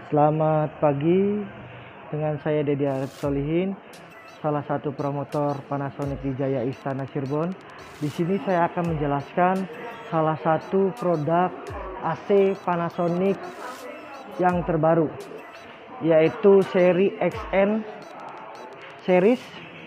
Selamat pagi, dengan saya Dedi Arif Solihin, salah satu promotor Panasonic di Jaya Istana Cirebon. Di sini saya akan menjelaskan salah satu produk AC Panasonic yang terbaru, yaitu seri XN series.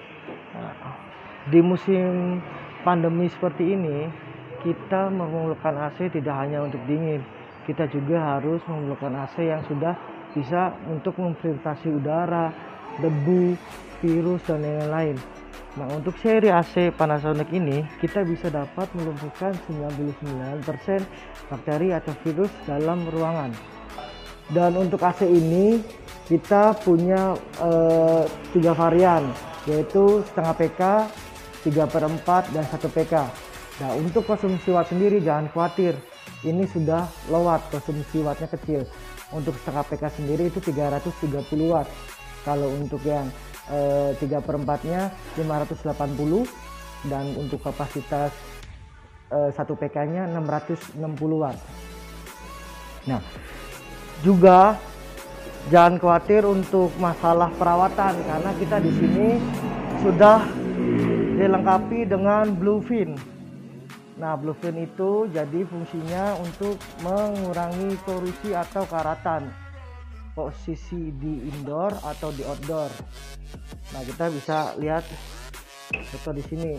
Di musim pandemi seperti ini, kita memerlukan AC tidak hanya untuk dingin, kita juga harus memerlukan AC yang sudah bisa untuk memfiltrasi udara, debu, virus, dan lain-lain. Nah, untuk seri AC Panasonic ini kita bisa dapat melumpuhkan 99% bakteri atau virus dalam ruangan. Dan untuk AC ini kita punya 3 varian, yaitu setengah PK, 3/4, dan 1 PK. Nah, untuk konsumsi watt sendiri jangan khawatir, ini sudah low watt, konsumsi wattnya kecil. Untuk setengah PK sendiri itu 330 watt. Kalau untuk yang 3/4-nya 580, dan untuk kapasitas 1 PK-nya 660 watt. Nah, juga jangan khawatir untuk masalah perawatan, karena kita di sini sudah dilengkapi dengan Bluefin. Nah, Bluefin itu jadi fungsinya untuk mengurangi korosi atau karatan, posisi di indoor atau di outdoor. Nah, kita bisa lihat foto di sini.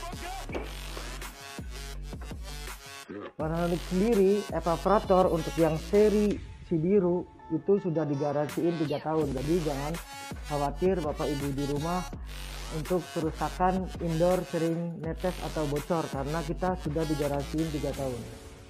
Panasonic sendiri evaporator untuk yang seri si biru itu sudah digaransiin 3 tahun. Jadi jangan khawatir Bapak Ibu di rumah untuk kerusakan indoor sering netes atau bocor, karena kita sudah digaransiin 3 tahun.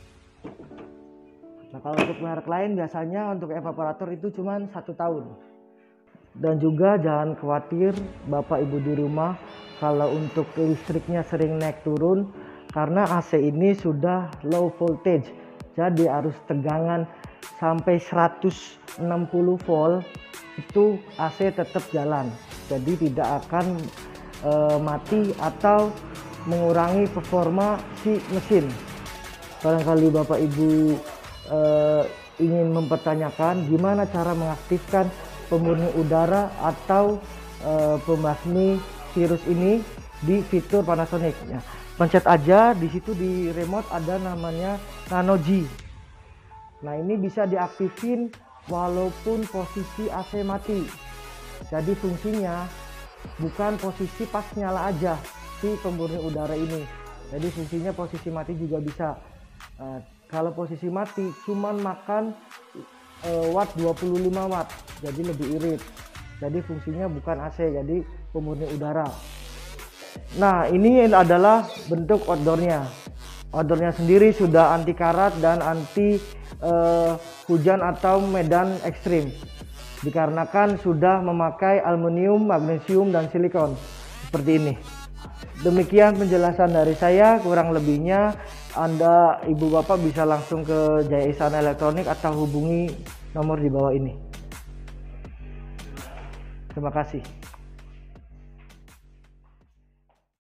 Nah, kalau untuk merek lain biasanya untuk evaporator itu cuma 1 tahun. Dan juga jangan khawatir Bapak Ibu di rumah kalau untuk listriknya sering naik turun, karena AC ini sudah low voltage, jadi arus tegangan sampai 160 volt itu AC tetap jalan, jadi tidak akan mati atau mengurangi performa si mesin. Barangkali Bapak Ibu ingin mempertanyakan gimana cara mengaktifkan pemurni udara atau pembasmi virus ini di fitur Panasonic. Ya, pencet aja di situ, di remote ada namanya Nano G. Nah, ini bisa diaktifin walaupun posisi AC mati. Jadi fungsinya bukan posisi pas nyala aja si pemurni udara ini. Jadi fungsinya posisi mati juga bisa. Kalau posisi mati cuman makan watt 25 watt, jadi lebih irit. Jadi fungsinya bukan AC, jadi pemurni udara. Nah, ini adalah bentuk outdoornya. Outdoornya sendiri sudah anti karat dan anti hujan atau medan ekstrim, dikarenakan sudah memakai aluminium, magnesium, dan silikon seperti ini. Demikian penjelasan dari saya, kurang lebihnya Anda Ibu Bapak bisa langsung ke Jaya Istana Elektronik atau hubungi nomor di bawah ini. Terima kasih.